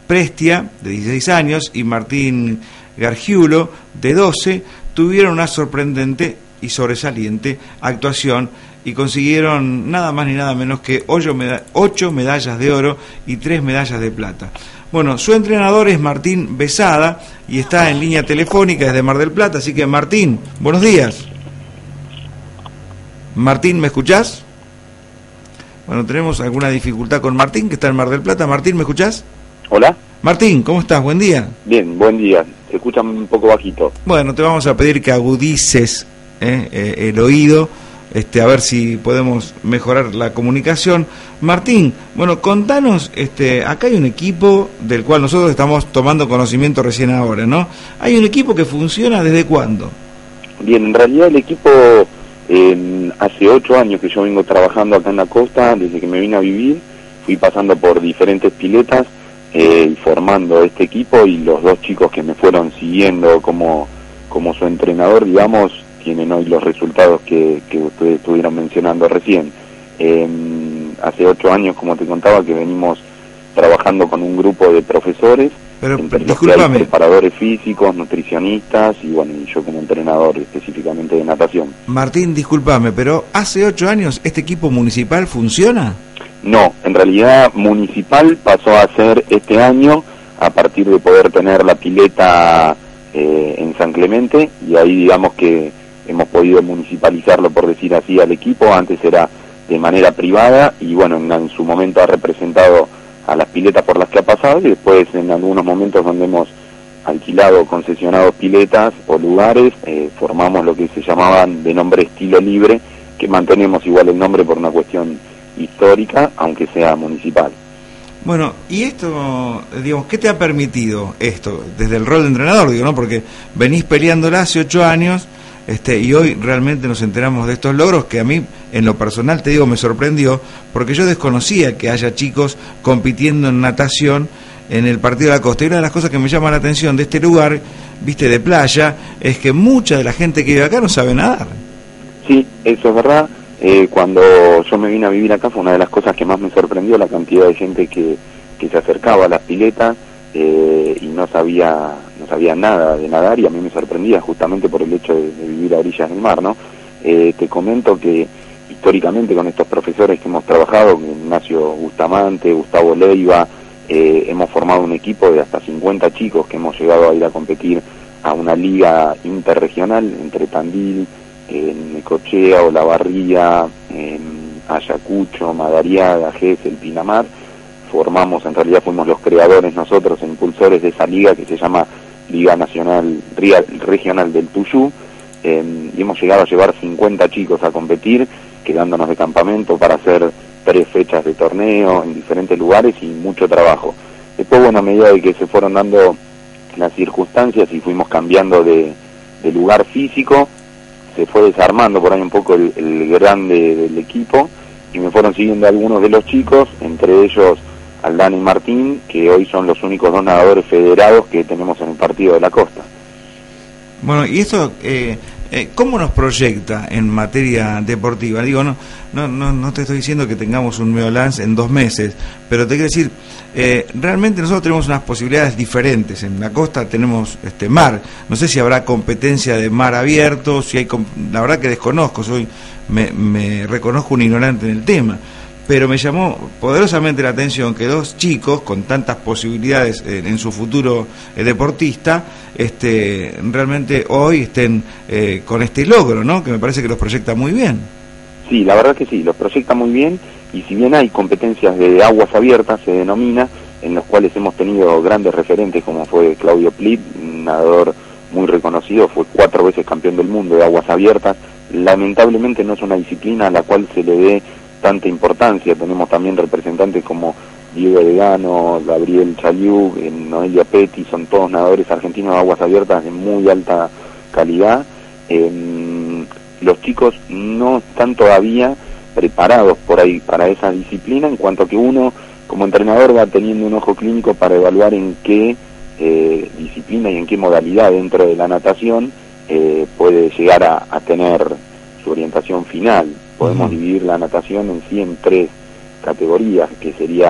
Prestia, de 16 años, y Martín Gargiulo, de 12, tuvieron una sorprendente y sobresaliente actuación y consiguieron nada más ni nada menos que 8 medallas de oro y 3 medallas de plata. Bueno, su entrenador es Martín Besada y está en línea telefónica desde Mar del Plata, así que Martín, buenos días. Martín, ¿me escuchás? Bueno, tenemos alguna dificultad con Martín, que está en Mar del Plata. Martín, ¿me escuchás? Hola. Martín, ¿cómo estás? Buen día. Bien, buen día. Se escucha un poco bajito. Bueno, te vamos a pedir que agudices el oído, a ver si podemos mejorar la comunicación. Martín, bueno, contanos, acá hay un equipo del cual nosotros estamos tomando conocimiento recién ahora, ¿no? Hay un equipo que funciona ¿desde cuándo? Bien, en realidad el equipo, hace 8 años que yo vengo trabajando acá en la costa, desde que me vine a vivir, fui pasando por diferentes piletas y formando este equipo, y los 2 chicos que me fueron siguiendo como su entrenador, digamos, tienen hoy los resultados que ustedes estuvieron mencionando recién. Hace 8 años, como te contaba, que venimos trabajando con un grupo de profesores, pero discúlpame, preparadores físicos, nutricionistas y bueno, y yo como entrenador específicamente de natación. Martín, discúlpame, pero ¿hace 8 años este equipo municipal funciona? No, en realidad municipal pasó a ser este año, a partir de poder tener la pileta en San Clemente, y ahí digamos que hemos podido municipalizarlo, por decir así, al equipo. Antes era de manera privada y bueno, en su momento ha representado a las piletas por las que ha pasado, y después en algunos momentos donde hemos alquilado, concesionado piletas o lugares, formamos lo que se llamaban de nombre estilo libre, que mantenemos igual el nombre por una cuestión histórica, aunque sea municipal. Bueno, y esto, digamos, ¿qué te ha permitido esto? Desde el rol de entrenador, digo, ¿no? Porque venís peleándola hace 8 años, y hoy realmente nos enteramos de estos logros que a mí, en lo personal, te digo, me sorprendió, porque yo desconocía que haya chicos compitiendo en natación en el Partido de la Costa. Y una de las cosas que me llama la atención de este lugar, viste, de playa, es que mucha de la gente que vive acá no sabe nadar. Sí, eso es verdad. Cuando yo me vine a vivir acá fue una de las cosas que más me sorprendió, la cantidad de gente que se acercaba a las piletas y no sabía nada de nadar, y a mí me sorprendía justamente por el hecho de vivir a orillas del mar, ¿no? Te comento que históricamente con estos profesores que hemos trabajado, Ignacio Bustamante, Gustavo Leiva, hemos formado un equipo de hasta 50 chicos que hemos llegado a ir a competir a una liga interregional entre Tandil, Necochea, Olavarría, Ayacucho, Madariaga, Gesell, Pinamar. Formamos, en realidad fuimos los creadores nosotros, impulsores de esa liga que se llama Liga Nacional Regional del Tuyú, y hemos llegado a llevar 50 chicos a competir, quedándonos de campamento para hacer 3 fechas de torneo en diferentes lugares y mucho trabajo. Después, bueno, a medida de que se fueron dando las circunstancias y fuimos cambiando de lugar físico, se fue desarmando por ahí un poco el grande del equipo, y me fueron siguiendo algunos de los chicos, entre ellos Aldana y Martín, que hoy son los únicos 2 nadadores federados que tenemos en el Partido de la Costa. Bueno, y esto, ¿cómo nos proyecta en materia deportiva? Digo, no te estoy diciendo que tengamos un Meolans en 2 meses, pero te quiero decir, realmente nosotros tenemos unas posibilidades diferentes. En la costa tenemos mar, no sé si habrá competencia de mar abierto, si hay, la verdad que desconozco, me reconozco un ignorante en el tema, pero me llamó poderosamente la atención que 2 chicos con tantas posibilidades en su futuro deportista, realmente hoy estén con este logro, ¿no? Que me parece que los proyecta muy bien. Sí, la verdad que sí, los proyecta muy bien, y si bien hay competencias de aguas abiertas, se denomina, en los cuales hemos tenido grandes referentes, como fue Claudio Plip, un nadador muy reconocido, fue 4 veces campeón del mundo de aguas abiertas. Lamentablemente no es una disciplina a la cual se le dé tanta importancia. Tenemos también representantes como Diego Degano, Gabriel Chaliú, Noelia Petty, son todos nadadores argentinos de aguas abiertas de muy alta calidad. Los chicos no están todavía preparados por ahí para esa disciplina, en cuanto a que uno como entrenador va teniendo un ojo clínico para evaluar en qué disciplina y en qué modalidad dentro de la natación puede llegar a tener su orientación final. Podemos dividir la natación en sí en 3 categorías, que sería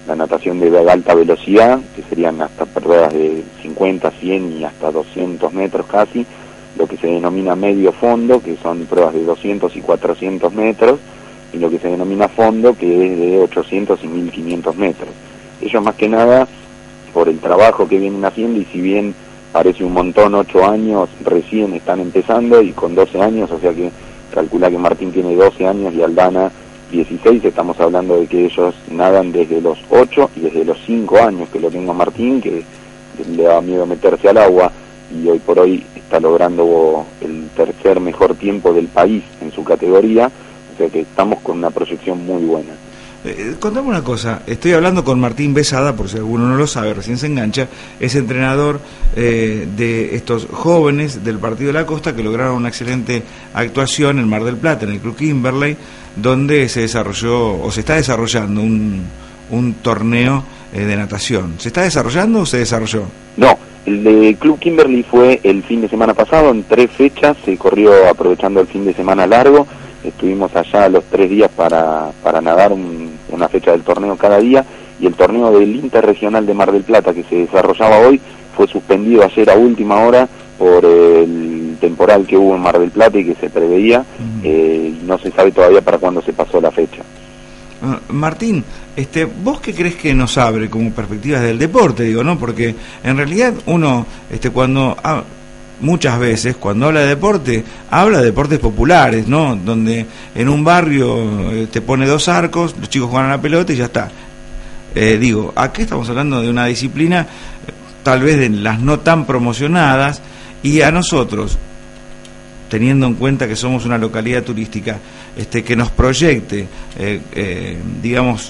la natación de alta velocidad, que serían hasta pruebas de 50, 100 y hasta 200 metros casi, lo que se denomina medio fondo, que son pruebas de 200 y 400 metros, y lo que se denomina fondo, que es de 800 y 1500 metros. Ellos más que nada, por el trabajo que vienen haciendo, y si bien parece un montón, 8 años, recién están empezando, y con 12 años, o sea que calcula que Martín tiene 12 años y Aldana 16, estamos hablando de que ellos nadan desde los 8 y desde los 5 años que lo tengo a Martín, que le da miedo meterse al agua, y hoy por hoy está logrando el tercer mejor tiempo del país en su categoría, o sea que estamos con una proyección muy buena. Contame una cosa, estoy hablando con Martín Besada, por si alguno no lo sabe, recién se engancha, es entrenador de estos jóvenes del Partido de la Costa que lograron una excelente actuación en Mar del Plata, en el Club Kimberley, donde se desarrolló, o se está desarrollando un torneo de natación. ¿Se está desarrollando o se desarrolló? No, el de Club Kimberley fue el fin de semana pasado, en 3 fechas, se corrió aprovechando el fin de semana largo. Estuvimos allá los 3 días para nadar una fecha del torneo cada día, y el torneo del Interregional de Mar del Plata, que se desarrollaba hoy, fue suspendido ayer a última hora por el temporal que hubo en Mar del Plata y que se preveía, no se sabe todavía para cuándo se pasó la fecha. Martín, ¿vos qué crees que nos abre como perspectivas del deporte, digo, no? Porque en realidad uno, muchas veces cuando habla de deporte, habla de deportes populares, ¿no? Donde en un barrio te pone 2 arcos, los chicos juegan a la pelota y ya está. Aquí estamos hablando de una disciplina, tal vez de las no tan promocionadas, y a nosotros, teniendo en cuenta que somos una localidad turística, que nos proyecte, digamos,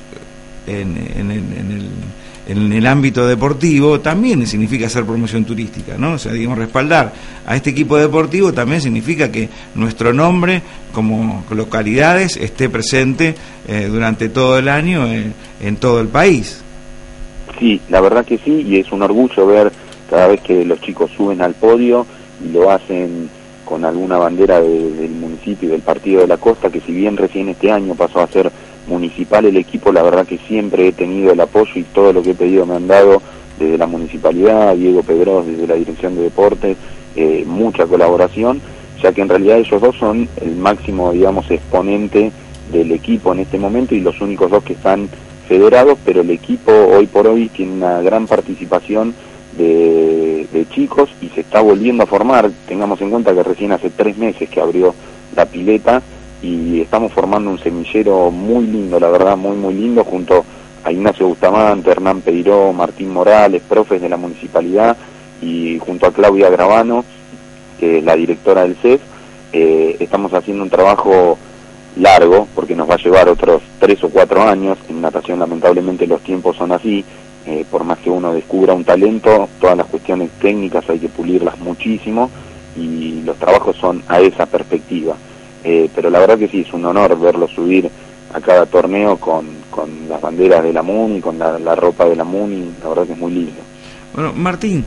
en el ámbito deportivo, también significa hacer promoción turística, ¿no? O sea, digamos, respaldar a este equipo deportivo también significa que nuestro nombre como localidades esté presente durante todo el año en todo el país. Sí, la verdad que sí, y es un orgullo ver cada vez que los chicos suben al podio y lo hacen con alguna bandera del municipio y del Partido de la Costa, que si bien recién este año pasó a ser municipal el equipo, la verdad que siempre he tenido el apoyo y todo lo que he pedido me han dado desde la municipalidad, Diego Pedros desde la Dirección de Deportes, mucha colaboración, ya que en realidad ellos dos son el máximo, digamos, exponente del equipo en este momento y los únicos 2 que están federados, pero el equipo hoy por hoy tiene una gran participación de chicos y se está volviendo a formar. Tengamos en cuenta que recién hace 3 meses que abrió la pileta y estamos formando un semillero muy lindo, la verdad, muy muy lindo, junto a Ignacio Bustamante, Hernán Peiró, Martín Morales, profes de la municipalidad, y junto a Claudia Gravano, que es la directora del CEF. Estamos haciendo un trabajo largo, porque nos va a llevar otros 3 o 4 años. En natación lamentablemente los tiempos son así, por más que uno descubra un talento, todas las cuestiones técnicas hay que pulirlas muchísimo, y los trabajos son a esa perspectiva. Pero la verdad que sí, es un honor verlo subir a cada torneo con las banderas de la MUNI, con la ropa de la MUNI, la verdad que es muy lindo. Bueno, Martín,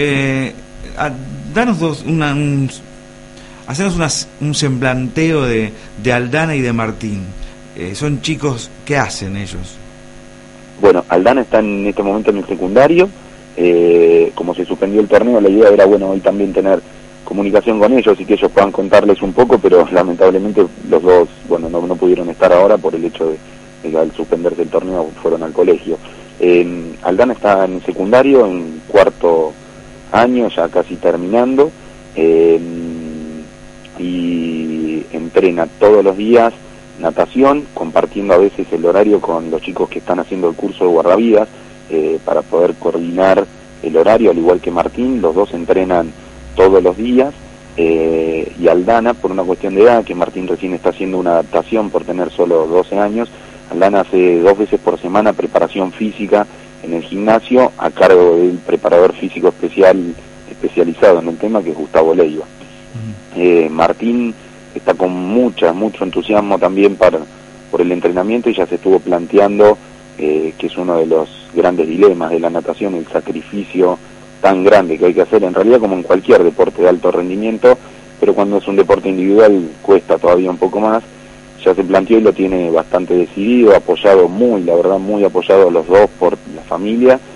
danos hacenos un semblanteo de Aldana y de Martín. Son chicos, ¿qué hacen ellos? Bueno, Aldana está en este momento en el secundario, como se suspendió el torneo, la idea era, hoy también tener comunicación con ellos y que ellos puedan contarles un poco, pero lamentablemente los dos, no pudieron estar ahora por el hecho de que al suspenderse el torneo fueron al colegio. Aldana está en secundario, en 4º año, ya casi terminando, y entrena todos los días natación, compartiendo a veces el horario con los chicos que están haciendo el curso de guardavidas, para poder coordinar el horario, al igual que Martín. Los dos entrenan todos los días, y Aldana, por una cuestión de edad, que Martín recién está haciendo una adaptación por tener solo 12 años, Aldana hace 2 veces por semana preparación física en el gimnasio, a cargo del preparador físico especializado en el tema, que es Gustavo Leiva. Martín está con mucho entusiasmo también por el entrenamiento, y ya se estuvo planteando, que es uno de los grandes dilemas de la natación, el sacrificio tan grande que hay que hacer, en realidad como en cualquier deporte de alto rendimiento, pero cuando es un deporte individual cuesta todavía un poco más, ya se planteó y lo tiene bastante decidido, apoyado la verdad muy apoyado los dos por la familia,